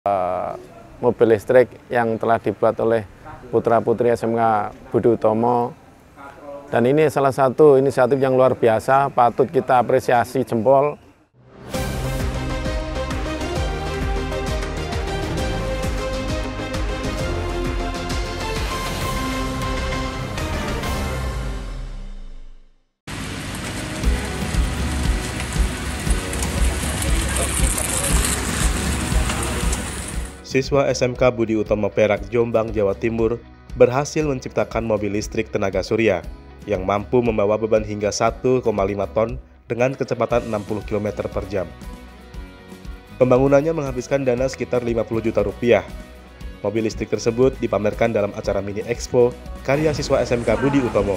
Mobil listrik yang telah dibuat oleh putra-putri SMK Budi Utomo. Dan ini salah satu inisiatif yang luar biasa, patut kita apresiasi jempol. Siswa SMK Budi Utomo Perak, Jombang, Jawa Timur berhasil menciptakan mobil listrik tenaga surya yang mampu membawa beban hingga 1,5 ton dengan kecepatan 60 km per jam. Pembangunannya menghabiskan dana sekitar 50 juta rupiah. Mobil listrik tersebut dipamerkan dalam acara mini expo karya siswa SMK Budi Utomo.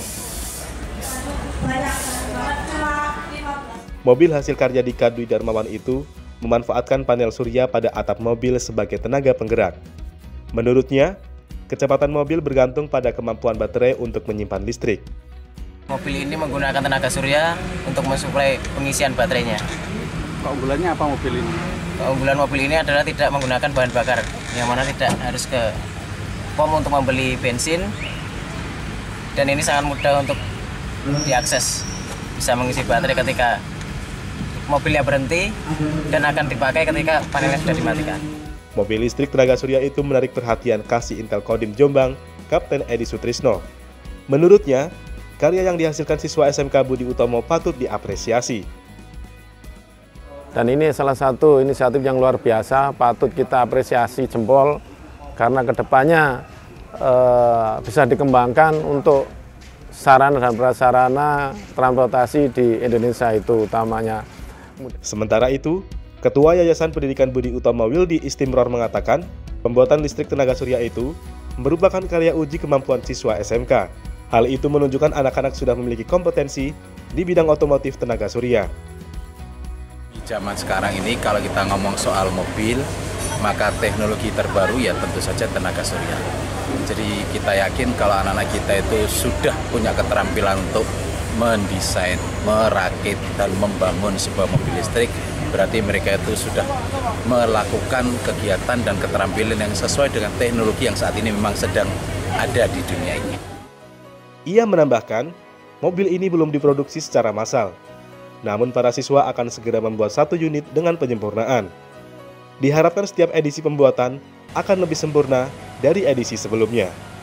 Mobil hasil karya Dika Dwi Darmawan itu memanfaatkan panel surya pada atap mobil sebagai tenaga penggerak. Menurutnya, kecepatan mobil bergantung pada kemampuan baterai untuk menyimpan listrik. Mobil ini menggunakan tenaga surya untuk mensuplai pengisian baterainya. Keunggulannya apa mobil ini? Keunggulan mobil ini adalah tidak menggunakan bahan bakar, yang mana tidak harus ke pom untuk membeli bensin, dan ini sangat mudah untuk diakses. Bisa mengisi baterai ketika mobilnya berhenti dan akan dipakai ketika panelnya sudah dimatikan. Mobil listrik tenaga surya itu menarik perhatian Kasih Intel Kodim Jombang, Kapten Edi Sutrisno. Menurutnya, karya yang dihasilkan siswa SMK Budi Utomo patut diapresiasi. Dan ini salah satu inisiatif yang luar biasa, patut kita apresiasi jempol, karena kedepannya bisa dikembangkan untuk sarana dan prasarana transportasi di Indonesia itu utamanya. Sementara itu, Ketua Yayasan Pendidikan Budi Utomo Wildi Istimror mengatakan, pembuatan listrik tenaga surya itu merupakan karya uji kemampuan siswa SMK. Hal itu menunjukkan anak-anak sudah memiliki kompetensi di bidang otomotif tenaga surya. Di zaman sekarang ini kalau kita ngomong soal mobil, maka teknologi terbaru ya tentu saja tenaga surya. Jadi kita yakin kalau anak-anak kita itu sudah punya keterampilan untuk mendesain, merakit, dan membangun sebuah mobil listrik, berarti mereka itu sudah melakukan kegiatan dan keterampilan yang sesuai dengan teknologi yang saat ini memang sedang ada di dunia ini. Ia menambahkan, mobil ini belum diproduksi secara massal, namun para siswa akan segera membuat 1 unit dengan penyempurnaan. Diharapkan setiap edisi pembuatan akan lebih sempurna dari edisi sebelumnya.